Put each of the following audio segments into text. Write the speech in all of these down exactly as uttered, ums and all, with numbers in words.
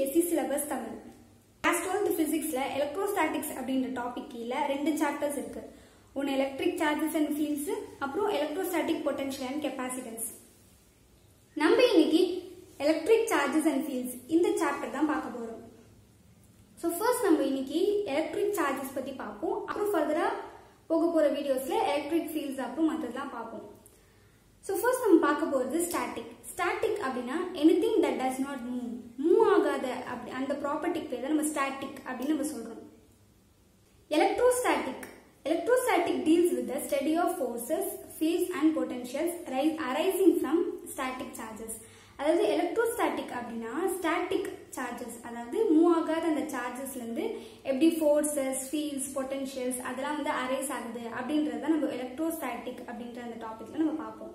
SC syllabus Tamil. Class twelfth பிசிக்ஸ்ல electrostatics அப்படின்ற topic கீழ ரெண்டு சாப்டர்ஸ் இருக்கு. ஒன்னு எலக்ட்ரிக் சார்ஜஸ் அண்ட் ஃபீல்ட்ஸ், அப்புறம் எலக்ட்ரோஸ்டாட்டிக் பொட்டன்ஷியல் அண்ட் கெப்பாசிட்டன்ஸ். நம்ம இன்னைக்கு எலக்ட்ரிக் சார்ஜஸ் அண்ட் ஃபீல்ட்ஸ் இந்த சாப்டர் தான் பார்க்க போறோம். ஸோ ஃபர்ஸ்ட் நம்ம இன்னைக்கு எலக்ட்ரிக் சார்ஜஸ் பத்தி பார்ப்போம். அப்புறம் ஃபர்தரா போக போற வீடியோஸ்ல எலக்ட்ரிக் ஃபீல்ட்ஸ் அப்புறம் மற்றதெல்லாம் பார்ப்போம். ஸோ ஃபர்ஸ்ட் நம்ம பார்க்க போறது ஸ்டாட்டிக். ஸ்டாட்டிக் அப்படின்னா anything that does not move, move ஆகாத அப்படி அந்த ப்ராப்பர்ட்டிக்கு பேர் தான் நம்ம ஸ்டாட்டிக் அப்படின்னு நம்ம சொல்றோம். Electrostatic Electrostatic deals with the study of forces, fields and potentials arising from static charges. அதாவது எலக்ட்ரோஸ்டாட்டிக் அப்படின்னா ஸ்டாட்டிக் சார்ஜஸ், அதாவது மூவ் ஆகாத அந்த சார்ஜஸ்ல இருந்து எப்படி ஃபோர்ஸஸ், ஃபீல்ட்ஸ், பொட்டன்ஷியல்ஸ் அதெல்லாம் வந்து அரைஸ் ஆகுது அப்படின்றத நம்ம எலக்ட்ரோஸ்டாட்டிக் அப்படின்ற அந்த டாபிக்ல நம்ம பார்ப்போம்.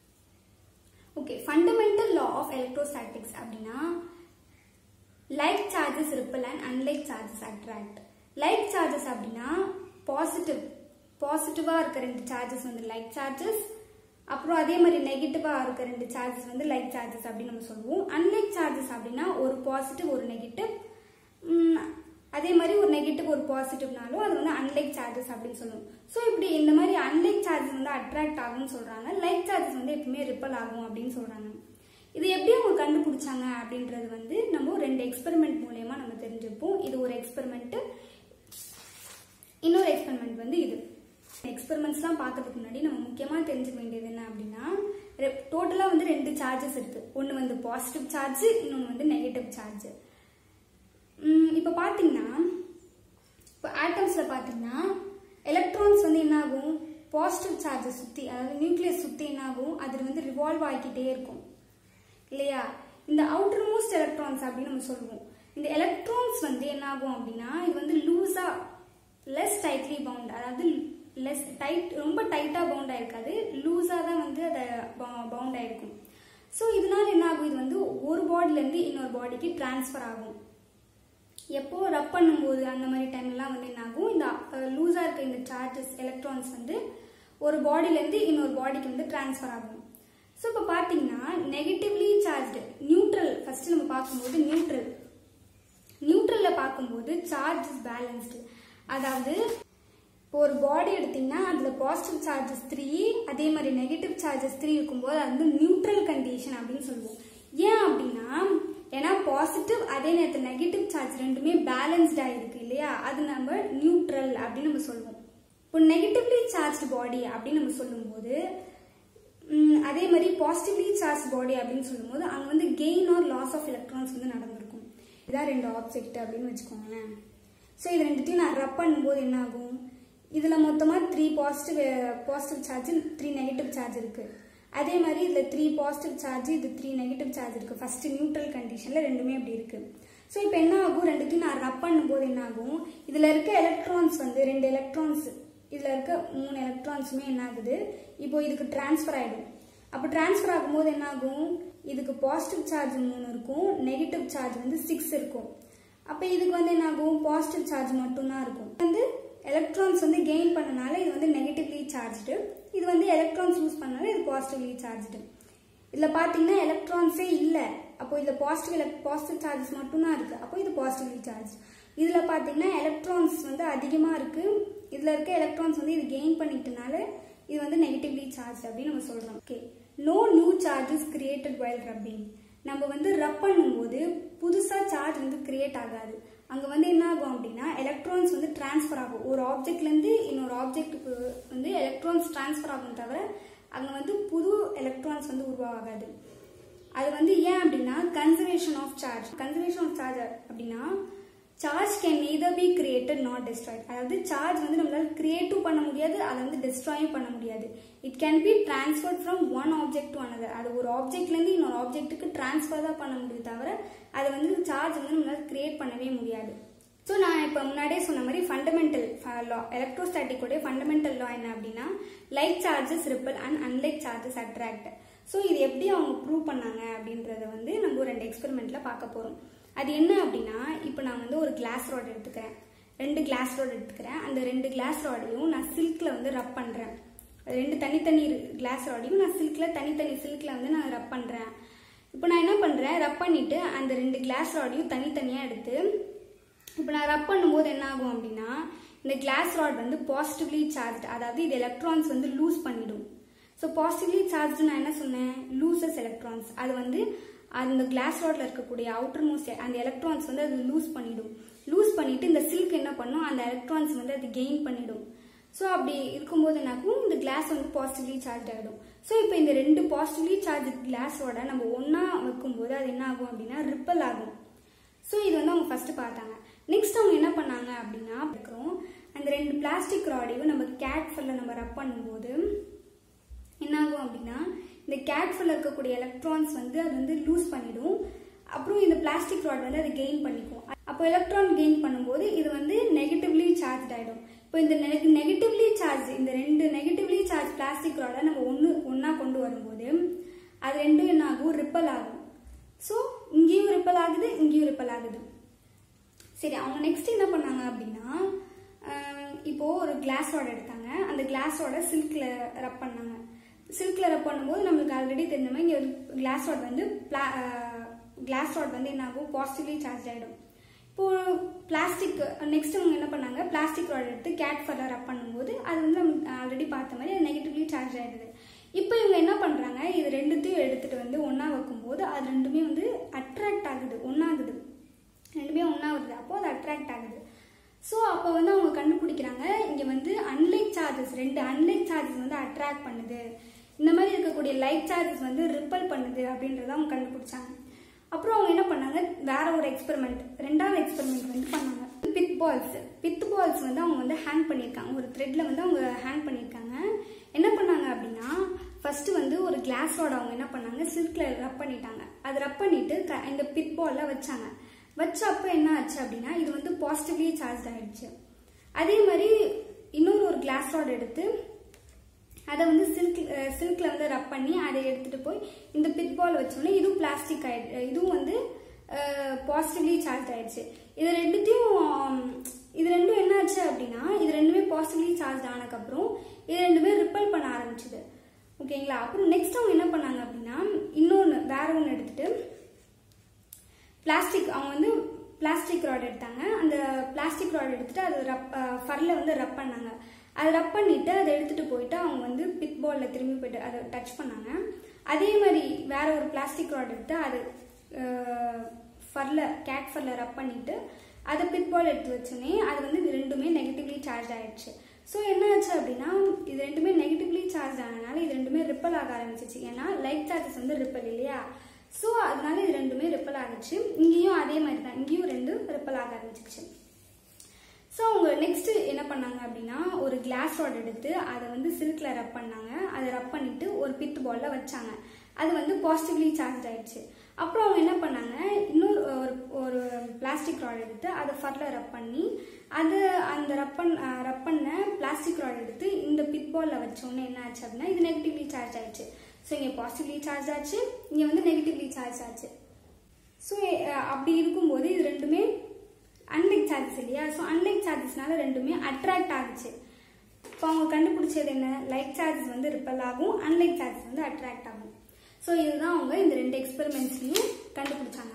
Okay, fundamental law of electrostatics அப்படின்னா like charges repel and unlike charges attract. Like charges அப்படின்னா பாசிட்டிவ் பாசிட்டிவா இருக்க ரெண்டு சார்ஜஸ் வந்து லைக் சார்ஜஸ், அப்புறம் அதே மாதிரி நெகட்டிவா இருக்க ரெண்டு சார்ஜஸ் வந்து லைக் சார்ஜஸ் அப்படின்னு நம்ம சொல்லுவோம். அன்லைக் சார்ஜஸ் அப்படின்னா ஒரு பாசிட்டிவ் ஒரு நெகட்டிவ், அதே மாதிரி ஒரு நெகட்டிவ் ஒரு பாசிட்டிவ்னாலும் அது வந்து அன்லைக் சார்ஜஸ் அப்படின்னு சொல்லுவோம். ஸோ இப்படி இந்த மாதிரி அன்லைக் சார்ஜஸ் வந்து அட்ராக்ட் ஆகும்னு சொல்றாங்க, லைக் சார்ஜஸ் வந்து எப்பவுமே ரிப்பல் ஆகும் அப்படின்னு சொல்றாங்க. இது எப்படி அவங்க கண்டுபிடிச்சாங்க அப்படின்றது வந்து நம்ம ரெண்டு எக்ஸ்பெரிமெண்ட் மூலயமா நம்ம தெரிஞ்சுப்போம். இது ஒரு எக்ஸ்பெரிமெண்ட், இன்னொரு எக்ஸ்பெரிமெண்ட் வந்து இது. எக்ஸ்பெரிமெண்ட்ஸ்லாம் பார்க்கறதுக்கு முன்னாடி நம்ம முக்கியமாக தெரிஞ்சுக்க வேண்டியது என்ன அப்படின்னா, டோட்டலாக வந்து ரெண்டு சார்ஜஸ் இருக்கு. ஒன்று வந்து பாசிட்டிவ் சார்ஜ், இன்னொன்று வந்து நெகட்டிவ் சார்ஜ். இப்போ பார்த்தீங்கன்னா இப்போ ஆட்டம்ஸில் பார்த்தீங்கன்னா எலக்ட்ரான்ஸ் வந்து என்ன ஆகும், பாசிட்டிவ் சார்ஜை சுற்றி, அதாவது நியூக்ளியஸ் சுற்றி என்ன ஆகும், அது வந்து ரிவால்வ் ஆகிக்கிட்டே இருக்கும் இல்லையா. இந்த அவுட்டர் மோஸ்ட் எலக்ட்ரான்ஸ் அப்படின்னு நம்ம சொல்லுவோம். இந்த எலக்ட்ரான்ஸ் வந்து என்ன ஆகும் அப்படின்னா இது வந்து லூஸா லெஸ் டைட்லி பவுண்ட், அதாவது லெஸ் டைட் ரொம்ப டைட்டா பவுண்ட் ஆயிருக்காது, லூஸா தான் வந்து அதை பவுண்ட் ஆயிருக்கும். ஸோ இதனால என்ன ஆகும், இது வந்து ஒரு பாடியில இருந்து இன்னொரு பாடிக்கு டிரான்ஸ்ஃபர் ஆகும். எப்போ ரப் பண்ணும்போது அந்த மாதிரி டைம்லாம் வந்து என்ன ஆகும், இந்த லூஸா இருக்க இந்த சார்ஜஸ் எலக்ட்ரான்ஸ் வந்து ஒரு பாடியில இருந்து இன்னொரு பாடிக்கு வந்து டிரான்ஸ்ஃபர் ஆகும். ஸோ இப்போ பார்த்தீங்கன்னா நெகட்டிவ்லி சார்ஜ்டு நியூட்ரல் ஃபர்ஸ்ட் நம்ம பார்க்கும்போது நியூட்ரல் நியூட்ரல்ல பார்க்கும்போது சார்ஜ் இஸ் பேலன்ஸ்டு. அதாவது இப்போ ஒரு பாடி எடுத்தீங்கன்னா அதுல பாசிட்டிவ் சார்ஜஸ் த்ரீ, அதே மாதிரி நெகட்டிவ் சார்ஜஸ் த்ரீ இருக்கும்போது அது வந்து நியூட்ரல் கண்டிஷன் அப்படின்னு சொல்லுவோம். ஏன் அப்படின்னா ஏன்னா பாசிட்டிவ் அதே நேரத்தில் நெகட்டிவ் சார்ஜ் ரெண்டுமே பேலன்ஸ்டா இருக்கு இல்லையா, அது நம்ம நியூட்ரல் அப்படின்னு நம்ம சொல்லுவோம். இப்போ நெகட்டிவ்லி சார்ஜ் பாடி அப்படின்னு நம்ம சொல்லும்போது, அதே மாதிரி பாசிட்டிவ்லி சார்ஜ் பாடி அப்படின்னு சொல்லும்போது அங்க வந்து gain or loss of electrons வந்து நடந்திருக்கும். இதான் ரெண்டு ஆப்ஜெக்ட் அப்படின்னு வச்சுக்கோங்களேன். ஸோ இது ரெண்டுத்தையும் நான் ரப் பண்ணும்போது என்ன ஆகும், இதில் மொத்தமாக three positive positive charge three negative charge இருக்கு. அதே மாதிரி இதில் த்ரீ பாசிட்டிவ் சார்ஜ் இது த்ரீ நெகட்டிவ் சார்ஜ் இருக்கு. ஃபர்ஸ்ட் நியூட்ரல் கண்டிஷனில் ரெண்டுமே அப்படி இருக்கு. ஸோ இப்போ என்ன ஆகும், ரெண்டுத்தையும் நான் ரப் பண்ணும்போது என்ன ஆகும், இதில் இருக்க எலக்ட்ரான்ஸ் வந்து ரெண்டு எலக்ட்ரான்ஸ், இதில் இருக்க மூணு எலக்ட்ரான்ஸுமே என்ன ஆகுது, இப்போ இதுக்கு டிரான்ஸ்ஃபர் ஆகிடும். அப்போ டிரான்ஸ்ஃபர் ஆகும்போது என்ன ஆகும், இதுக்கு பாசிட்டிவ் சார்ஜ் மூணு இருக்கும், நெகட்டிவ் சார்ஜ் வந்து சிக்ஸ் இருக்கும். அப்போ இதுக்கு வந்து என்ன ஆகும், பாசிட்டிவ் சார்ஜ் மட்டும்தான் இருக்கும். வந்து எலக்ட்ரான்ஸ் வந்து கெயின் பண்ணனால இது வந்து நெகட்டிவ்லி சார்ஜ்டு, இது வந்து எலக்ட்ரான்ஸ் யூஸ் பண்ணனால இது பாசிட்டிவ்லி சார்ஜ்டு. இதில் பார்த்தீங்கன்னா எலக்ட்ரான்ஸே இல்லை, அப்போ இதில் பாசிட்டிவ் பாசிட்டிவ் சார்ஜஸ் மட்டும்தான் இருக்கு, அப்போ இது பாசிட்டிவ்லி சார்ஜ். இதில் பார்த்தீங்கன்னா எலக்ட்ரான்ஸ் வந்து அதிகமாக இருக்கு, இதில் இருக்க எலக்ட்ரான்ஸ் வந்து இது கெயின் பண்ணிட்டனால இது வந்து நெகட்டிவ்லி சார்ஜ் அப்படின்னு நம்ம சொல்றோம். Okay, no new charges created while rubbing. நம்ம வந்து ரப் பண்ணும்போது புதுசா சார்ஜ் வந்து கிரியேட் ஆகாது. அங்க வந்து என்ன ஆகும் அப்படின்னா எலக்ட்ரான்ஸ் வந்து டிரான்ஸ்ஃபர் ஆகும், ஒரு ஆப்ஜெக்ட்ல இருந்து இன்னொரு ஆப்ஜெக்ட்டுக்கு வந்து எலக்ட்ரான்ஸ் டிரான்ஸ்ஃபர் ஆகும், தவிர அங்க வந்து புது எலக்ட்ரான்ஸ் வந்து உருவாகாது. அது வந்து ஏன் அப்படின்னா conservation of charge. Conservation of charge அப்படின்னா charge can neither be created nor destroyed. அதாவது சார்ஜ் வந்து நம்மளால கிரியேட்டும் பண்ண முடியாது, அதை வந்து டிஸ்ட்ராயும் பண்ண முடியாது. It can be transferred from one object to another. அது ஒரு ஆப்ஜெக்ட்ல இருந்து இன்னொரு ஆப்ஜெக்ட்டுக்கு டிரான்ஸ்ஃபர் தான் பண்ண முடியும், தவிர அதை வந்து சார்ஜ் வந்து நம்மளால கிரியேட் பண்ணவே முடியாது. ஸோ நான் இப்போ முன்னாடியே சொன்ன மாதிரி ஃபண்டமெண்டல் லா எலக்ட்ரோஸ்டாட்டிக்கோடைய ஃபண்டமெண்டல் லா என்ன அப்படின்னா like charges repel and unlike charges attract. So இது எப்படி அவங்க ப்ரூவ் பண்ணாங்க அப்படின்றத வந்து நம்ம ரெண்டு எக்ஸ்பெரிமெண்ட்ல பார்க்க போறோம். அது என்ன அப்படின்னா, இப்போ நான் வந்து ஒரு கிளாஸ் ராட் எடுத்துக்கிறேன், ரெண்டு கிளாஸ் ராட் எடுத்துக்கிறேன். அந்த ரெண்டு கிளாஸ் ராடையும் நான் சில்க்ல வந்து ரப் பண்றேன். ரெண்டு தனித்தனி கிளாஸ் ராடையும் நான் சில்க்ல தனித்தனி சில்க்ல வந்து நான் ரப் பண்றேன். இப்போ நான் என்ன பண்ணுறேன், ரப் பண்ணிவிட்டு அந்த ரெண்டு கிளாஸ் ராடையும் தனித்தனியாக எடுத்து இப்போ நான் ரப் பண்ணும்போது என்ன ஆகும் அப்படின்னா இந்த கிளாஸ் ராட் வந்து பாசிட்டிவ்லி சார்ஜ், அதாவது இது எலக்ட்ரான்ஸ் வந்து லூஸ் பண்ணிடும். ஸோ பாசிட்டிவ்லி சார்ஜ் நான் என்ன சொன்னேன், லூசஸ் எலக்ட்ரான்ஸ். அது வந்து அந்த கிளாஸ் ராட்ல இருக்கக்கூடிய அவுட்டர் மோஸ்ட் அந்த எலக்ட்ரான்ஸ் வந்து அது லூஸ் பண்ணிடும். லூஸ் பண்ணிட்டு இந்த சில்க் என்ன பண்ணும், அந்த எலக்ட்ரான்ஸ் வந்து அது கெயின் பண்ணிடும். ஸோ அப்படி இருக்கும்போது என்னாகும், இந்த கிளாஸ் வந்து பாசிட்டிவ்லி சார்ஜ் ஆகிடும். ஸோ இப்போ இந்த ரெண்டு பாசிட்டிவ்லி சார்ஜ் கிளாஸோட நம்ம ஒன்றா வைக்கும்போது அது என்ன ஆகும் அப்படின்னா ரிப்பல் ஆகும். ஸோ இது வந்து அவங்க ஃபர்ஸ்ட் பார்த்தாங்க. நெக்ஸ்ட் அவங்க என்ன பண்ணாங்க அப்படின்னா இருக்கிறோம் அந்த ரெண்டு பிளாஸ்டிக் ராடையும் நம்ம கேட் ஃபல்ல நம்ம ரப் பண்ணும்போது என்ன ஆகும் அப்படின்னா இந்த கேட் ஃபல்ல இருக்கக்கூடிய எலக்ட்ரான்ஸ் வந்து அது வந்து லூஸ் பண்ணிடும். அப்புறம் இந்த பிளாஸ்டிக் ராட் வந்து அது கெயின் பண்ணிக்கும். அப்போ எலக்ட்ரான் கெயின் பண்ணும்போது இது வந்து நெகட்டிவ்லி சார்ஜ் ஆகிடும். இப்போ இந்த நெகட்டிவ்லி சார்ஜ் இந்த ரெண்டு நெகட்டிவ்லி சார்ஜ் பிளாஸ்டிக் ராடை நம்ம ஒன்று ஒன்றா கொண்டு வரும்போது அது ரெண்டும் என்ன ஆகும், ரிப்பல் ஆகும். ஸோ இங்கேயும் ரிப்பல் ஆகுது, இங்கேயும் ரிப்பல் ஆகுது. சரி, அவங்க நெக்ஸ்ட் என்ன பண்ணாங்க அப்படின்னா இப்போ ஒரு கிளாஸ் ராட் எடுத்தாங்க. அந்த கிளாஸ் ராடை சில்க்ல ரப் பண்ணாங்க. சில்க்ல ரப் பண்ணும்போது நம்மளுக்கு ஆல்ரெடி தெரிஞ்ச மாதிரி இங்கே கிளாஸ் ராட் வந்து கிளாஸ் ராட் வந்து என்ன ஆகும், பாசிட்டிவ்லி சார்ஜ் ஆகிடும். இப்போ பிளாஸ்டிக் நெக்ஸ்ட் அவங்க என்ன பண்ணாங்க, பிளாஸ்டிக் ராட் எடுத்து கேட் ஃபல்ல ரப் பண்ணும்போது அது வந்து நமக்கு ஆல்ரெடி பார்த்த மாதிரி நெகட்டிவ்லி சார்ஜ் ஆகிடுது. இப்போ இவங்க என்ன பண்ணுறாங்க, இது ரெண்டுத்தையும் எடுத்துட்டு வந்து ஒன்றா வைக்கும்போது அது ரெண்டுமே வந்து அட்ராக்ட் ஆகுது, ஒன்றாகுது, ரெண்டுமே ஒன்றா வருது. அப்போ அது அட்ராக்ட் ஆகுது. ஸோ அப்போ வந்து அவங்க கண்டுபிடிக்கிறாங்க இங்கே வந்து அன்லைக் சார்ஜஸ், ரெண்டு அன்லைக் சார்ஜஸ் வந்து அட்ராக்ட் பண்ணுது, இந்த மாதிரி இருக்கக்கூடிய லைக் சார்ஜஸ் வந்து ரிப்பல் பண்ணுது அப்படின்றத அவங்க கண்டுபிடிச்சாங்க. அப்புறம் அவங்க என்ன பண்ணாங்க, வேற ஒரு எக்ஸ்பெரிமெண்ட், ரெண்டாவது எக்ஸ்பெரிமெண்ட் வந்து பண்ணாங்க. பித் பால்ஸ் பித் பால்ஸ் வந்து அவங்க வந்து ஹேங் பண்ணியிருக்காங்க. ஒரு த்ரெட்ல வந்து அவங்க ஹேங் பண்ணியிருக்காங்க. என்ன பண்ணாங்க அப்படின்னா ஃபர்ஸ்ட் வந்து ஒரு கிளாஸ் ராட் அவங்க என்ன பண்ணாங்க, சில்க்ல ரப் பண்ணிட்டாங்க. அது ரப் பண்ணிட்டு இந்த பித் பால்ல வச்சாங்க. வச்சப்ப என்ன ஆச்சு அப்படின்னா இது வந்து பாசிட்டிவ்லி சார்ஜ் ஆயிடுச்சு. அதே மாதிரி இன்னொரு ஒரு கிளாஸ் ராட் எடுத்து அதை வந்து சில்க் சில்க்ல வந்து ரப் பண்ணி அதை எடுத்துட்டு போய் இந்த பித் பால் வச்சோடனே இதுவும் பிளாஸ்டிக் ஆயிடுச்சு, இதுவும் வந்து பாசிட்டிவ்லி சார்ஜ் ஆயிடுச்சு. இது ரெண்டுத்தையும் இது ரெண்டும் என்ன ஆச்சு அப்படின்னா இது ரெண்டுமே பாசிட்டிவ்லி சார்ஜ் ஆனதுக்கப்புறம் இது ரெண்டுமே ரிப்பல் பண்ண ஆரம்பிச்சுது. ஓகேங்களா. அப்புறம் நெக்ஸ்ட் அவங்க என்ன பண்ணாங்க அப்படின்னா இன்னொன்று வேற ஒன்று எடுத்துட்டு பிளாஸ்டிக் அவங்க வந்து பிளாஸ்டிக் ராட் எடுத்தாங்க. அந்த பிளாஸ்டிக் ராட் எடுத்துட்டு அது ரப் ஃபர்ல வந்து ரப் பண்ணாங்க. அதை ரப் பண்ணிட்டு அதை எடுத்துட்டு போயிட்டு அவங்க வந்து பித் பால்ல திரும்பி போயிட்டு அதை டச் பண்ணாங்க. அதே மாதிரி வேற ஒரு பிளாஸ்டிக் ராட் எடுத்து அது ஃபர்ல கேட் ஃபர்ல ரப் பண்ணிட்டு அதை பித் பால் எடுத்து வச்சோன்னே அது வந்து இது ரெண்டுமே நெகட்டிவ்லி சார்ஜ் ஆயிடுச்சு. ஸோ என்ன ஆச்சு அப்படின்னா இது ரெண்டுமே நெகட்டிவ்லி சார்ஜ் ஆனதுனால இது ரெண்டுமே ரிப்பல் ஆக ஆரம்பிச்சிச்சு. ஏன்னா லைட் சார்ஜஸ் வந்து ரிப்பல் இல்லையா. ஸோ அதனால இது ரெண்டுமே ரிப்பல் ஆகிடுச்சு. இங்கேயும் அதே மாதிரி தான், இங்கேயும் ரெண்டு ரிப்பல் ஆக ஆரம்பிச்சிச்சு. ஸோ அவங்க நெக்ஸ்ட் என்ன பண்ணாங்க அப்படின்னா ஒரு கிளாஸ் ராட் எடுத்து அதை வந்து சில்க்ல ரப் பண்ணாங்க. அதை ரப் பண்ணிட்டு ஒரு பித் பால்ல வச்சாங்க. அது வந்து பாசிட்டிவ்லி சார்ஜ் ஆயிடுச்சு. அப்புறம் அவங்க என்ன பண்ணாங்க இன்னொரு ஒரு ஒரு பிளாஸ்டிக் ராட் எடுத்து அதை ஃபர்ல ரப் பண்ணி அது அந்த ரப் பண்ண ரப் பண்ண பிளாஸ்டிக் ராட் எடுத்து இந்த பித் பால்ல வச்சோன்னே என்ன ஆச்சு அப்படின்னா இது நெகட்டிவ்லி சார்ஜ் ஆயிடுச்சு. ஸோ இங்கே பாசிட்டிவ்லி சார்ஜ் ஆச்சு, இங்கே வந்து நெகட்டிவ்லி சார்ஜ் ஆச்சு. ஸோ அப்படி இருக்கும்போது இது ரெண்டுமே அன்லைக் சார்ஜஸ் இல்லையா. ஸோ அன்லைக் சார்ஜஸ்னால ரெண்டுமே அட்ராக்ட் ஆகுச்சு. இப்போ அவங்க கண்டுபிடிச்சது என்ன, லைக் சார்ஜஸ் வந்து ரிப்பல் ஆகும், அன்லைக் சார்ஜஸ் வந்து அட்ராக்ட் ஆகும். ஸோ இதுதான் அவங்க இந்த ரெண்டு எக்ஸ்பெரிமெண்ட்ஸ்லையும் கண்டுபிடிச்சாங்க.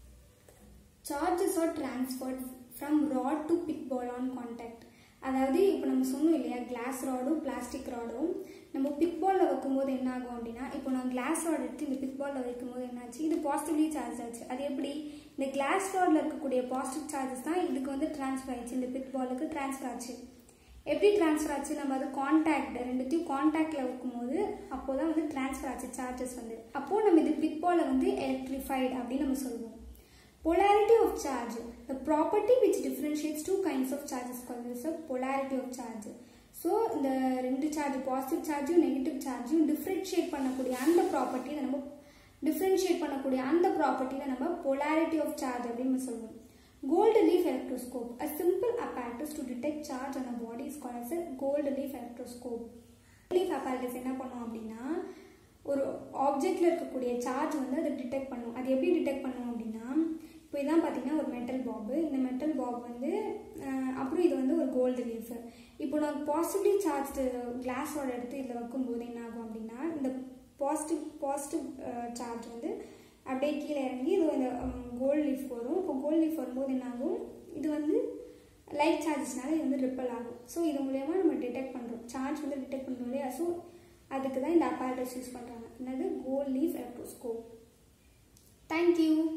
Charges are transferred from rod to pith ball on contact. அதாவது இப்போ நம்ம சொன்னோம் இல்லையா கிளாஸ் ராடும் பிளாஸ்டிக் ராடும் நம்ம பித் பால்ல வைக்கும்போது என்ன ஆகும் அப்படின்னா இப்போ நான் கிளாஸ் ராட் எடுத்து இந்த பித் பால்ல வைக்கும்போது என்னாச்சு இது பாசிட்டிவ்லி சார்ஜ் ஆச்சு. அது எப்படி, இந்த கிளாஸ் ராட்ல இருக்கக்கூடிய பாசிட்டிவ் சார்ஜஸ் தான் இதுக்கு வந்து டிரான்ஸ்ஃபர் ஆயிடுச்சு, இந்த பித் பாலுக்கு டிரான்ஸ்ஃபர் ஆச்சு. எப்படி டிரான்ஸ்ஃபர் ஆச்சு, நம்ம அது கான்டாக்ட் ரெண்டுத்தையும் கான்டாக்ட்ல வைக்கும்போது அப்போதான் வந்து டிரான்ஸ்ஃபர் ஆச்சு சார்ஜஸ் வந்து. அப்போ நம்ம இது பித் பாலை வந்து எலக்ட்ரிஃபைடு அப்படின்னு நம்ம சொல்லுவோம். Polarity of charge, the property which differentiates two kinds of charges called as a polarity of charge. So இந்த ரெண்டு சார்ஜ் பாசிட்டிவ் சார்ஜும் நெகட்டிவ் சார்ஜும் டிஃபரன்ஷியேட் பண்ணக்கூடிய அந்த ப்ராப்பர்ட்டியை நம்ம டிஃபரன்ஷியேட் பண்ணக்கூடிய அந்த ப்ராப்பர்ட்டியை நம்ம polarity of charge அப்படின்னு சொல்லுவோம். Gold leaf electroscope, a simple apparatus to detect charge on a body is called as a gold leaf electroscope. leaf apparatus என்ன பண்ணும் அப்படின்னா ஒரு ஆப்ஜெக்ட்ல இருக்கக்கூடிய சார்ஜ் வந்து அதை டிடெக்ட் பண்ணும். அது எப்படி டிடெக்ட் பண்ணும் அப்படின்னா இப்போ இதான் பார்த்தீங்கன்னா ஒரு மெட்டல் பாபு, இந்த மெட்டல் பாப் வந்து அப்புறம் இது வந்து ஒரு கோல்டு லீஃப். இப்போ நான் பாசிட்டிவ்லி சார்ஜ் கிளாஸோட எடுத்து இதில் வைக்கும்போது என்ன ஆகும் அப்படின்னா இந்த பாசிட்டிவ் பாசிட்டிவ் சார்ஜ் வந்து அப்படியே கீழே இறங்கி இது இந்த கோல்ட் லீஃப் வரும். இப்போ கோல்ட் லீஃப் வரும்போது என்ன ஆகும், இது வந்து லைட் சார்ஜஸ்னால இது வந்து ரிப்பல் ஆகும். ஸோ இது மூலயமா நம்ம டிடெக்ட் பண்ணுறோம், சார்ஜ் வந்து டிடெக்ட் பண்ணுறோம் இல்லையா. ஸோ அதுக்கு தான் இந்த அப்பாரட்டஸ் யூஸ் பண்ணுறாங்க, என்னது கோல்ட் லீஃப் எலக்ட்ரோஸ்கோப். தேங்க்யூ.